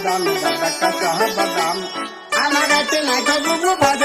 বাদাম, দাদা কাঁচা বাদাম। আমার কাছে নাই তো বুবু বাদাম।